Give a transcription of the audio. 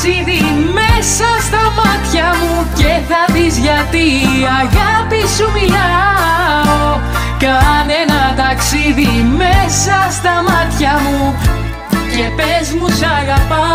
ταξίδι μέσα στα μάτια μου και θα δεις γιατί αγάπη σου μιλάω. Κάνε ένα ταξίδι μέσα στα μάτια μου και πες μου σ' αγαπάω.